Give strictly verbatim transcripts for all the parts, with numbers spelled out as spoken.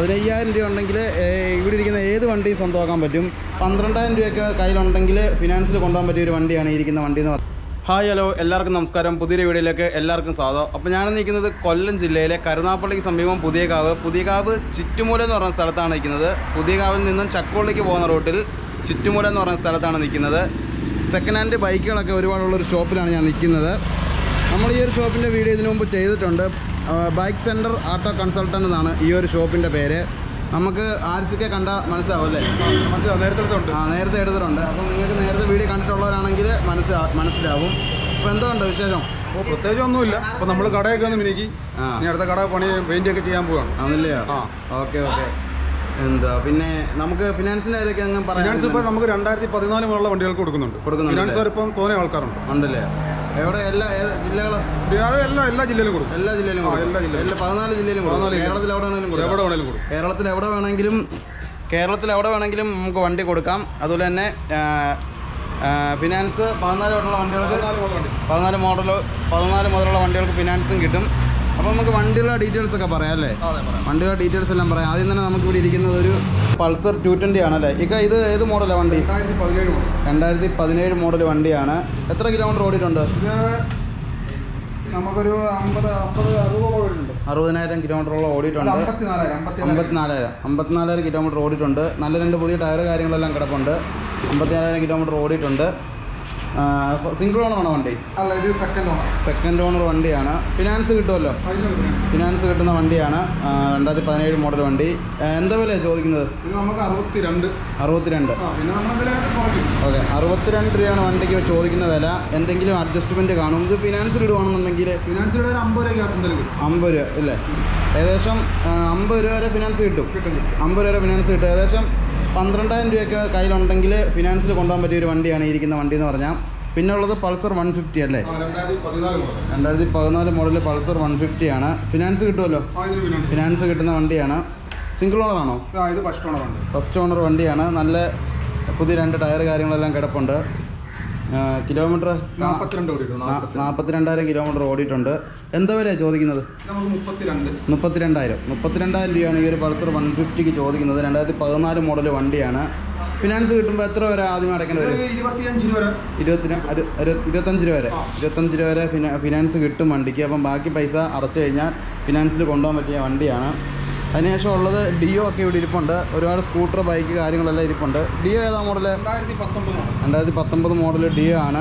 പതിനയ്യായിരം രൂപ ഉണ്ടെങ്കിൽ ഇവിടെ ഇരിക്കുന്ന ഏത് വണ്ടിയും സ്വന്തമാക്കാൻ പറ്റും. പന്ത്രണ്ടായിരം രൂപയൊക്കെ കയ്യിലുണ്ടെങ്കിൽ ഫിനാൻസിൽ കൊണ്ടുപോകാൻ പറ്റിയ ഒരു വണ്ടിയാണ് ഇരിക്കുന്ന വണ്ടി എന്ന് പറയുന്നത്. ഹായ് ഹലോ എല്ലാവർക്കും നമസ്കാരം. പുതിയൊരു വീഡിയോയിലേക്ക് എല്ലാവർക്കും സ്വാഗതം. അപ്പോൾ ഞാൻ നിൽക്കുന്നത് കൊല്ലം ജില്ലയിലെ കരുനാഗപ്പള്ളിക്ക് സമീപം പുതിയകാവ് പുതിയകാവ് ചിറ്റുമൂല എന്ന് പറയുന്ന സ്ഥലത്താണ് നിൽക്കുന്നത്. പുതിയകാവിൽ നിന്നും ചക്കോളിക്ക് പോകുന്ന റൂട്ടിൽ ചിറ്റുമൂല എന്ന് പറയുന്ന സ്ഥലത്താണ് നിൽക്കുന്നത്. സെക്കൻഡ് ഹാൻഡ് ബൈക്കുകളൊക്കെ ഒരുപാടുള്ളൊരു ഷോപ്പിലാണ് ഞാൻ നിൽക്കുന്നത്. നമ്മൾ ഈ ഒരു ഷോപ്പിൻ്റെ വീഡിയോ ഇതിനു മുമ്പ് ചെയ്തിട്ടുണ്ട്. ബൈക്ക് സെൻറ്റർ ഓട്ടോ കൺസൾട്ടൻ്റ് എന്നാണ് ഈ ഒരു ഷോപ്പിൻ്റെ പേര്. നമുക്ക് ആർസിക്കെ കണ്ടാൽ മനസ്സിലാവും അല്ലേ? മനസ്സിലാവും, നേരത്തെ എടുത്തിട്ടുണ്ട്. ആ നേരത്തെ എടുത്തിട്ടുണ്ട്. അപ്പം നിങ്ങൾക്ക് നേരത്തെ വീഡിയോ കണ്ടിട്ടുള്ളവരാണെങ്കിൽ മനസ്സിലാ മനസ്സിലാവും. അപ്പോൾ എന്തുകൊണ്ട് വിശേഷം? അപ്പോൾ പ്രത്യേകിച്ച് ഒന്നുമില്ല. അപ്പോൾ നമ്മൾ കടയൊക്കെ ഒന്ന് മിനിക്ക് ഇനി അടുത്ത കട പണി പെയിൻ്റ് ഒക്കെ ചെയ്യാൻ പോവാണ്. ആണല്ലയോ? ആ ഓക്കെ ഓക്കെ. എന്താ പിന്നെ നമുക്ക് ഫിനാൻസിൻ്റെ കാര്യമൊക്കെ അങ്ങ് പറയാം. ഫിനാൻസ് ഇപ്പോൾ നമുക്ക് രണ്ടായിരത്തി പതിനാല് മുതലുള്ള വണ്ടികൾക്ക് കൊടുക്കുന്നുണ്ട്. കൊടുക്കുന്നുണ്ട് ഫിനാൻസ് ഇപ്പം തോന്നിയ ആൾക്കാരുണ്ട്. ഉണ്ടല്ലേ? എവിടെ? എല്ലാ ജില്ലകളും എല്ലാ എല്ലാ ജില്ലയിലും കൊടുക്കും. എല്ലാ ജില്ലയിലും എല്ലാ ജില്ലയിലും പതിനാല് ജില്ലയിലും കേരളത്തിൽ എവിടെ വേണമെങ്കിലും കൊടുക്കും. എവിടെ വേണമെങ്കിലും കൊടുക്കും. കേരളത്തിൽ എവിടെ വേണമെങ്കിലും കേരളത്തിൽ എവിടെ വേണമെങ്കിലും നമുക്ക് വണ്ടി കൊടുക്കാം. അതുപോലെ തന്നെ ഫിനാൻസ് പതിനാല് തൊട്ടുള്ള വണ്ടികൾക്ക് പതിനാല് മോഡൽ പതിനാല് മുതലുള്ള വണ്ടികൾക്ക് ഫിനാൻസും കിട്ടും. അപ്പോൾ നമുക്ക് വണ്ടിയുടെ ഡീറ്റെയിൽസ് ഒക്കെ പറയാം അല്ലേ? വണ്ടിയുടെ ഡീറ്റെയിൽസ് എല്ലാം പറയാം. ആദ്യം തന്നെ നമുക്ക് ഇവിടെ ഇരിക്കുന്നത് ഒരു പൾസർ ടു ട്വൻറ്റി ആണല്ലേ? ഇക്ക ഇത് ഏത് മോഡലാണ് വണ്ടി? രണ്ടായിരത്തി പതിനേഴ് മോഡൽ വണ്ടിയാണ്. എത്ര കിലോമീറ്റർ ഓടിയിട്ടുണ്ട്? നമുക്കൊരു അമ്പത് അമ്പത് അറുപത് ഓടിയിട്ടുണ്ട്. അറുപതിനായിരം കിലോമീറ്ററോളം ഓടിയിട്ടുണ്ട്. അമ്പത്തിനാലായിരം അമ്പത്തിനാലായിരം കിലോമീറ്റർ ഓടിയിട്ടുണ്ട്. നല്ല രണ്ട് പുതിയ ടയർ കാര്യങ്ങളെല്ലാം കിടപ്പുണ്ട്. അമ്പത്തിനാലായിരം കിലോമീറ്റർ ഓടിയിട്ടുണ്ട്. സിംഗിൾ ഓണറാണോ വണ്ടി? അല്ല, ഇത് സെക്കൻഡ് ഓണർ. സെക്കൻഡ് ഓണർ വണ്ടിയാണ്. ഫിനാൻസ് കിട്ടുമല്ലോ? ഫിനാൻസ് കിട്ടുന്ന വണ്ടിയാണ്. രണ്ടായിരത്തി പതിനേഴ് മോഡൽ വണ്ടി. എന്താ വിലയാണ് ചോദിക്കുന്നത്? ഇത് നമുക്ക് അറുപത്തിരണ്ട് അറുപത്തിരണ്ട് ഓക്കെ. അറുപത്തിരണ്ട് രൂപയാണ് വണ്ടിക്ക് ചോദിക്കുന്ന വില. എന്തെങ്കിലും അഡ്ജസ്റ്റ്മെൻറ്റ് കാണും. ഇത് ഫിനാൻസിൽ ഇടുവാണെന്നുണ്ടെങ്കിൽ ഫിനാൻസിൽ ഒരു അമ്പത് രൂപ അമ്പത് രൂപ ഇല്ലേ? ഏകദേശം അമ്പത് രൂപ വരെ ഫിനാൻസ് കിട്ടും. അമ്പത് രൂപ വരെ ഫിനാൻസ് കിട്ടും. ഏകദേശം പന്ത്രണ്ടായിരം രൂപയൊക്കെ കയ്യിലുണ്ടെങ്കിൽ ഫിനാൻസിൽ കൊണ്ടുപോകാൻ പറ്റിയ ഒരു വണ്ടിയാണ് ഇരിക്കുന്ന വണ്ടി എന്ന് പറഞ്ഞാൽ. പിന്നെ ഉള്ളത് പൾസർ വൺ ഫിഫ്റ്റി അല്ലേ? രണ്ടായിരത്തി പതിനാല് മോഡൽ പൾസർ വൺ ഫിഫ്റ്റി ആണ്. ഫിനാൻസ് കിട്ടുമല്ലോ? ഫിനാൻസ് കിട്ടുന്ന വണ്ടിയാണ്. സിംഗിൾ ഓണറാണോ? ഇത് ഫസ്റ്റ് ഓണർ വണ്ടി. ഫസ്റ്റ് ഓണർ വണ്ടിയാണ്. നല്ല പുതിയ രണ്ട് ടയർ കാര്യങ്ങളെല്ലാം കിടപ്പുണ്ട്. കിലോമീറ്റർ നാൽപ്പത്തിരണ്ടായിരം കിലോമീറ്റർ ഓടിയിട്ടുണ്ട്. എന്താ വിലയാണ് ചോദിക്കുന്നത്? മുപ്പത്തിരണ്ടായിരം മുപ്പത്തിരണ്ടായിരം രൂപയാണ് ഈ ഒരു പൾസർ വൺ ഫിഫ്റ്റിക്ക് ചോദിക്കുന്നത്. രണ്ടായിരത്തി പതിനാല് മോഡൽ വണ്ടിയാണ്. ഫിനാൻസ് കിട്ടുമ്പോൾ എത്ര വരെ ആദ്യം അടയ്ക്കേണ്ടി വരും? ഇരുപത്തിയഞ്ച് രൂപ വരെ ഇരുപത്തി ഇരുപത്തഞ്ച് രൂപ വരെ ഇരുപത്തഞ്ച് രൂപ വരെ ഫിനാൻസ് കിട്ടും വണ്ടിക്ക്. അപ്പം ബാക്കി പൈസ അടച്ചു കഴിഞ്ഞാൽ ഫിനാൻസിൽ കൊണ്ടുപോകാൻ പറ്റിയ വണ്ടിയാണ്. അതിനുശേഷം ഉള്ളത് ഡിയോ ഒക്കെ ഇവിടെ ഇരിപ്പുണ്ട്. ഒരുപാട് സ്കൂട്ടർ ബൈക്ക് കാര്യങ്ങളെല്ലാം ഇരിപ്പുണ്ട്. ഡിയോ ഏതാ മോഡൽ? രണ്ടായിരത്തി പത്തൊമ്പത് രണ്ടായിരത്തി പത്തൊമ്പത് മോഡൽ ഡിയോ ആണ്.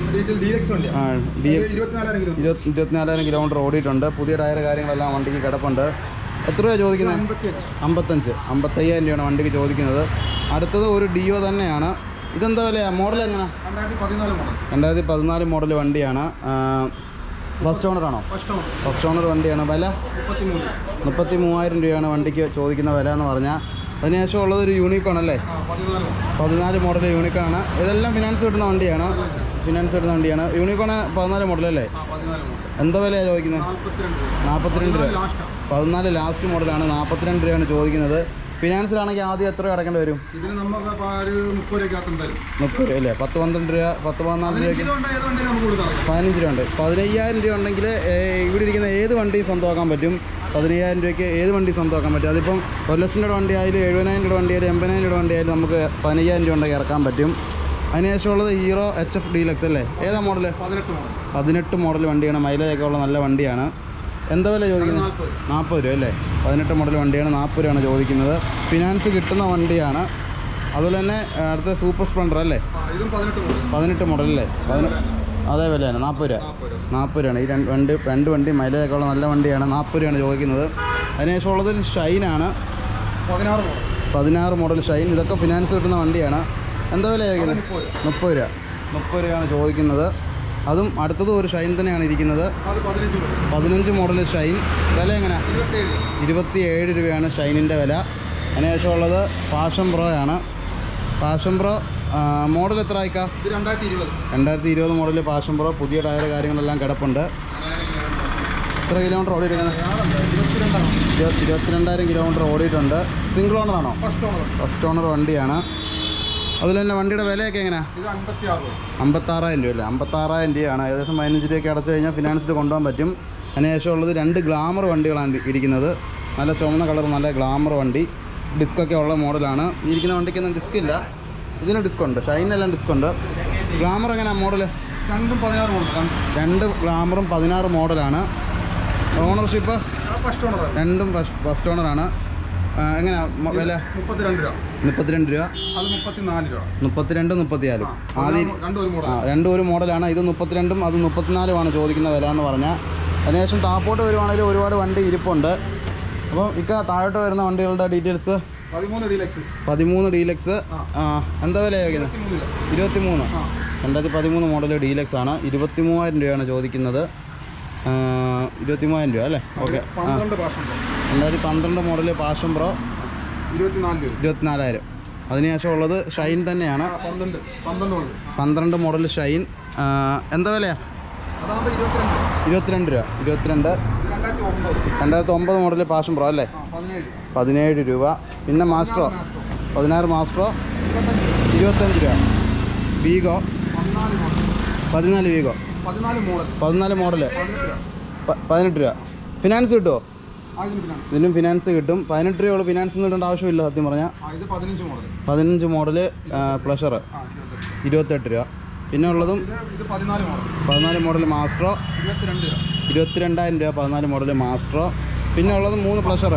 ആ ഡി എക്സ് ഇരുപത്തിനാലായിരം കിലോമീറ്റർ ഓടിയിട്ടുണ്ട്. പുതിയ ടയർ കാര്യങ്ങളെല്ലാം വണ്ടിക്ക് കിടപ്പുണ്ട്. എത്ര രൂപ ചോദിക്കുന്നത്? അമ്പത്തഞ്ച് അമ്പത്തയ്യായിരം രൂപയാണ് വണ്ടിക്ക് ചോദിക്കുന്നത്. അടുത്തത് ഒരു ഡിയോ തന്നെയാണ്. ഇതെന്താ വിലയാണ്? മോഡൽ എങ്ങനെ? രണ്ടായിരത്തി പതിനാല് മോഡൽ വണ്ടിയാണ്. ഫസ്റ്റ് ഓണറാണോ? ഫസ്റ്റ് ഓണർ വണ്ടിയാണ്. വില മുപ്പത്തി മൂവായിരം രൂപയാണ് വണ്ടിക്ക് ചോദിക്കുന്ന വില എന്ന് പറഞ്ഞാൽ. അതിനുശേഷം ഉള്ളത് ഒരു യൂണിക്കോൺ അല്ലേ? പതിനാല് മോഡൽ യൂണിക്കോണാണ്. ഇതെല്ലാം ഫിനാൻസ് കിട്ടുന്ന വണ്ടിയാണ്. ഫിനാൻസ് കിട്ടുന്ന വണ്ടിയാണ്. യൂണിക്കോണ് പതിനാല് മോഡൽ അല്ലേ? എന്താ വിലയാണ് ചോദിക്കുന്നത്? നാൽപ്പത്തിരണ്ട് രൂപ. പതിനാല് ലാസ്റ്റ് മോഡലാണ്. നാൽപ്പത്തിരണ്ട് രൂപയാണ് ചോദിക്കുന്നത്. ഫിനാൻസിലാണെങ്കിൽ ആദ്യം എത്ര അടക്കേണ്ടി വരും? മുപ്പത് രൂപ അല്ലേ? പത്ത് പന്ത്രണ്ട് രൂപ പത്ത് പതിനാല് രൂപയ്ക്ക് പതിനഞ്ച് രൂപ ഉണ്ട്. പതിനയ്യായിരം രൂപ ഉണ്ടെങ്കിൽ ഇവിടെ ഇരിക്കുന്ന ഏത് വണ്ടിയും സ്വന്തമാക്കാൻ പറ്റും. പതിനയ്യായിരം രൂപയ്ക്ക് ഏത് വണ്ടി സ്വന്തമാക്കാൻ പറ്റും. അതിപ്പം ഒരു ലക്ഷം രൂപ വണ്ടി ആയാലും എഴുപതിനായിരം രൂപ വണ്ടി ആയാലും എൺപതിനായിരം രൂപ വണ്ടി ആയാലും നമുക്ക് പതിനയ്യായിരം രൂപ ഉണ്ടെങ്കിൽ ഇറക്കാൻ പറ്റും. അതിനുശേഷമുള്ളത് ഹീറോ എച്ച് എഫ് ഡീലക്സ് അല്ലേ? ഏതാ മോഡൽ? പതിനെട്ട് മോഡൽ വണ്ടിയാണ്. മൈലേജൊക്കെ ഉള്ള നല്ല വണ്ടിയാണ്. എന്താ വില ചോദിക്കുന്നത്? നാൽപ്പത് രൂപ അല്ലേ? പതിനെട്ട് മോഡൽ വണ്ടിയാണ്. നാൽപ്പത് രൂപയാണ് ചോദിക്കുന്നത്. ഫിനാൻസ് കിട്ടുന്ന വണ്ടിയാണ്. അതുപോലെ തന്നെ അടുത്ത സൂപ്പർ സ്പ്ലെൻഡർ അല്ലേ? പതിനെട്ട് മോഡൽ അല്ലേ? പതിനെട്ട് അതേ വിലയാണ്. നാൽപ്പത് രൂപ നാൽപ്പത് രൂപയാണ്. ഈ രണ്ട് വണ്ടി രണ്ട് വണ്ടി മൈലേജൊക്കെ ഉള്ള നല്ല വണ്ടിയാണ്. നാൽപ്പത് രൂപയാണ് ചോദിക്കുന്നത്. അതിനുശേഷം ഉള്ളത് ഷൈനാണ്. പതിനാറ് പതിനാറ് മോഡൽ ഷൈൻ. ഇതൊക്കെ ഫിനാൻസ് കിട്ടുന്ന വണ്ടിയാണ്. എന്താ വില ചോദിക്കുന്നത്? മുപ്പത് രൂപ മുപ്പത് രൂപയാണ് ചോദിക്കുന്നത്. അതും അടുത്തതും ഒരു ഷൈൻ തന്നെയാണ് ഇരിക്കുന്നത്. പതിനഞ്ച് മോഡൽ ഷൈൻ. വില എങ്ങനെ? ഇരുപത്തിയേഴ് രൂപയാണ് ഷൈനിൻ്റെ വില. അതിനുശേഷം ഉള്ളത് പാഷൻ പ്രോ ആണ്. പാഷൻ പ്രോ മോഡൽ എത്ര ആയിക്കാ? രണ്ടായിരത്തി ഇരുപത് മോഡൽ പാഷൻ പ്രോ. പുതിയ ടയർ കാര്യങ്ങളെല്ലാം കിടപ്പുണ്ട്. എത്ര കിലോമീറ്റർ ഓടിയിരിക്കുന്നത്? ഇരുപത്തിരണ്ടായിരം കിലോമീറ്റർ ഓടിയിട്ടുണ്ട്. സിംഗിൾ ഓണറാണോ? ഫസ്റ്റ് ഓണർ വണ്ടിയാണ്. അതിൽ തന്നെ വണ്ടിയുടെ വിലയൊക്കെ എങ്ങനെയാണ്? അമ്പത്താറായിരം രൂപ അല്ലേ? അമ്പത്താറായിരം രൂപയാണ്. ഏകദേശം പതിനഞ്ച് രൂപയ്ക്ക് അടച്ചു കഴിഞ്ഞാൽ ഫിനാൻസിൽ കൊണ്ടുപോകാൻ പറ്റും. അതിനുശേഷം ഉള്ളത് രണ്ട് ഗ്ലാമർ വണ്ടികളാണ് ഇരിക്കുന്നത്. നല്ല ചുവന്ന കളർ, നല്ല ഗ്ലാമർ വണ്ടി. ഡിസ്കൊക്കെ ഉള്ള മോഡലാണ്. ഇരിക്കുന്ന വണ്ടിക്കൊന്നും ഡിസ്ക് ഇല്ല, ഇതിന് ഡിസ്ക് ഉണ്ട്. ഷൈനെല്ലാം ഡിസ്ക് ഉണ്ട്. ഗ്ലാമർ എങ്ങനെയാണ് മോഡൽ? രണ്ടും പതിനാറ് മോഡൽ. രണ്ട് ഗ്ലാമറും പതിനാറ് മോഡലാണ്. ഓണർഷിപ്പ് ഫസ്റ്റ് ഓണർ, രണ്ടും ഫസ്റ്റ് ഓണറാണ്. എങ്ങനെയാ വില? മുപ്പത്തിരണ്ട് രൂപ. മുപ്പത്തിരണ്ട് രൂപ. അത് മുപ്പത്തിനാല് രൂപ. മുപ്പത്തിരണ്ട് മുപ്പത്തിനാലും ആദ്യം ആ രണ്ടും ഒരു മോഡലാണ്. ഇത് മുപ്പത്തിരണ്ടും അത് മുപ്പത്തിനാലുമാണ് ചോദിക്കുന്ന വില എന്ന് പറഞ്ഞാൽ. അതിനുശേഷം താപ്പോട്ട് വരുവാണെങ്കിൽ ഒരുപാട് വണ്ടി ഇരിപ്പുണ്ട്. അപ്പോൾ ഇക്ക താഴോട്ട് വരുന്ന വണ്ടികളുടെ ഡീറ്റെയിൽസ്. പതിമൂന്ന് ഡീലക്സ്. പതിമൂന്ന് ഡീലക്സ്. എന്താ വില ചോദിക്കുന്നത്? ഇരുപത്തി മൂന്ന്. രണ്ടായിരത്തി പതിമൂന്ന് മോഡൽ ഡീലക്സ് ആണ്. ഇരുപത്തി മൂവായിരം രൂപയാണ് ചോദിക്കുന്നത്. ഇരുപത്തി മൂവായിരം രൂപ അല്ലേ? ഓക്കെ. രണ്ടായിരത്തി പന്ത്രണ്ട് മോഡൽ പാഷൻ പ്രോ ഇരുപത്തിനാലായിരം. അതിനുശേഷം ഉള്ളത് ഷൈൻ തന്നെയാണ്. പന്ത്രണ്ട് മോഡൽ ഷൈൻ. എന്താ വിലയാ? ഇരുപത്തിരണ്ട് രൂപ. ഇരുപത്തിരണ്ട്. രണ്ടായിരത്തി ഒമ്പത് മോഡൽ പാഷൻ പ്രോ അല്ലേ? പതിനേഴ് രൂപ. പിന്നെ മാസ്ട്രോ പതിനാറ്. മാസ്ട്രോ ഇരുപത്തഞ്ച് രൂപ. വീഗോ പതിനാല്. വീഗോ പതിനാല് മോഡല് പതിനെട്ട് രൂപ. ഫിനാൻസ് കിട്ടുമോ? ഇതിനും ഫിനാൻസ് കിട്ടും. പതിനെട്ട് രൂപയുള്ള ഫിനാൻസ് കിട്ടേണ്ട ആവശ്യമില്ല സത്യം പറഞ്ഞാൽ. പതിനഞ്ച് മോഡല് പ്ലഷർ ഇരുപത്തെട്ട് രൂപ. പിന്നെ ഉള്ളതും പതിനാല് മോഡൽ മാസ്ട്രോ ഇരുപത്തിരണ്ടായിരം രൂപ. പതിനാല് മോഡൽ മാസ്ട്രോ. പിന്നെ ഉള്ളത് മൂന്ന് പ്ലഷർ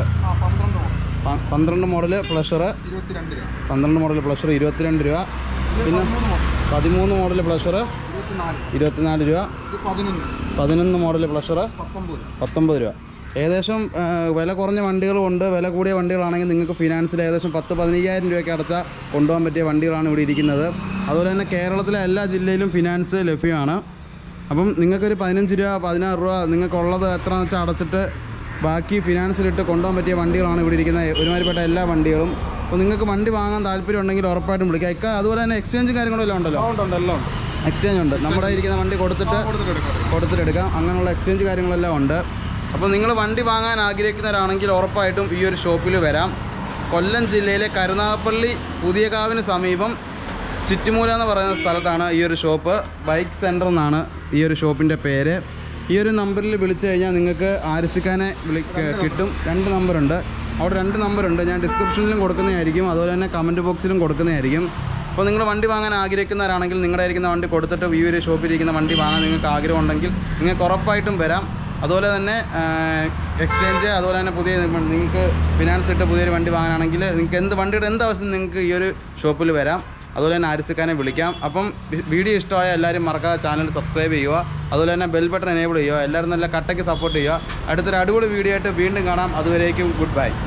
പന്ത്രണ്ട് മോഡല് പ്ലഷർ പന്ത്രണ്ട് മോഡൽ പ്ലഷർ ഇരുപത്തിരണ്ട് രൂപ. പിന്നെ പതിമൂന്ന് മോഡൽ പ്ലഷർ ഇരുപത്തിനാല് രൂപ. പതിനൊന്ന് മോഡൽ പ്ലഷർ പത്തൊമ്പത് രൂപ. ഏകദേശം വില കുറഞ്ഞ വണ്ടികളുമുണ്ട്, വില കൂടിയ വണ്ടികളാണെങ്കിൽ നിങ്ങൾക്ക് ഫിനാൻസിൽ ഏകദേശം പത്ത് പതിനയ്യായിരം രൂപയ്ക്ക് അടച്ചാൽ കൊണ്ടുപോകാൻ പറ്റിയ വണ്ടികളാണ് ഇവിടെ ഇരിക്കുന്നത്. അതുപോലെ തന്നെ കേരളത്തിലെ എല്ലാ ജില്ലയിലും ഫിനാൻസ് ലഭ്യമാണ്. അപ്പം നിങ്ങൾക്കൊരു പതിനഞ്ച് രൂപ പതിനാറ് രൂപ നിങ്ങൾക്കുള്ളത് എത്രയെന്ന് വെച്ചാൽ അടച്ചിട്ട് ബാക്കി ഫിനാൻസിലിട്ട് കൊണ്ടുപോകാൻ പറ്റിയ വണ്ടികളാണ് ഇവിടെ ഇരിക്കുന്നത്, ഒരുമാതിരിപ്പെട്ട എല്ലാ വണ്ടികളും. അപ്പോൾ നിങ്ങൾക്ക് വണ്ടി വാങ്ങാൻ താല്പര്യം ഉണ്ടെങ്കിൽ ഉറപ്പായിട്ടും വിളിക്കുക. ഇക്ക അതുപോലെ തന്നെ എക്സ്ചേഞ്ച് കാര്യങ്ങളെല്ലാം ഉണ്ടല്ലോ? ഉണ്ടല്ലോ. എക്സ്ചേഞ്ച് ഉണ്ട്. നമ്മുടെ ഇരിക്കുന്ന വണ്ടി കൊടുത്തിട്ട് കൊടുത്തിട്ടെടുക്കാം. അങ്ങനെയുള്ള എക്സ്ചേഞ്ച് കാര്യങ്ങളെല്ലാം ഉണ്ട്. അപ്പോൾ നിങ്ങൾ വണ്ടി വാങ്ങാൻ ആഗ്രഹിക്കുന്നവരാണെങ്കിൽ ഉറപ്പായിട്ടും ഈ ഒരു ഷോപ്പിൽ വരാം. കൊല്ലം ജില്ലയിലെ കരുനാഗപ്പള്ളി പുതിയകാവിന് സമീപം ചിറ്റുമൂല എന്ന് പറയുന്ന സ്ഥലത്താണ് ഈ ഒരു ഷോപ്പ്. ബൈക്ക് സെൻറ്റർ എന്നാണ് ഈ ഒരു ഷോപ്പിൻ്റെ പേര്. ഈ ഒരു നമ്പറിൽ വിളിച്ചു കഴിഞ്ഞാൽ നിങ്ങൾക്ക് ആരിഫിക്കാനെ വിളി കിട്ടും. രണ്ട് നമ്പറുണ്ട് അവിടെ, രണ്ട് നമ്പറുണ്ട്. ഞാൻ ഡിസ്ക്രിപ്ഷനിലും കൊടുക്കുന്നതായിരിക്കും, അതുപോലെ തന്നെ കമൻറ്റ് ബോക്സിലും കൊടുക്കുന്നതായിരിക്കും. അപ്പോൾ നിങ്ങൾ വണ്ടി വാങ്ങാൻ ആഗ്രഹിക്കുന്നവരാണെങ്കിൽ നിങ്ങളുടെ ഇരിക്കുന്ന വണ്ടി കൊടുത്തിട്ട് ഈ ഒരു ഷോപ്പിലിരിക്കുന്ന വണ്ടി വാങ്ങാൻ നിങ്ങൾക്ക് ആഗ്രഹമുണ്ടെങ്കിൽ നിങ്ങൾക്ക് ഉറപ്പായിട്ടും വരാം. അതുപോലെ തന്നെ എക്സ്ചേഞ്ച്, അതുപോലെ തന്നെ പുതിയ നിങ്ങൾക്ക് ഫിനാൻസ് ഇട്ട് പുതിയൊരു വണ്ടി വാങ്ങാനാണെങ്കിൽ നിങ്ങൾക്ക് എന്ത് വണ്ടിയുടെ എന്ത് ആവശ്യം നിങ്ങൾക്ക് ഈ ഒരു ഷോപ്പിൽ വരാം. അതുപോലെ തന്നെ ആരിഫിക്കാനെ വിളിക്കാം. അപ്പം വീഡിയോ ഇഷ്ടമായ എല്ലാവരും മറക്കാതെ ചാനൽ സബ്സ്ക്രൈബ് ചെയ്യുക, അതുപോലെ തന്നെ ബെൽ ബട്ടൺ എനേബിൾ ചെയ്യുക. എല്ലാവരും നല്ല കട്ടയ്ക്ക് സപ്പോർട്ട് ചെയ്യുക. അടുത്തൊരു അടിപൊളി വീഡിയോ ആയിട്ട് വീണ്ടും കാണാം. അതുവരേക്കും ഗുഡ് ബൈ.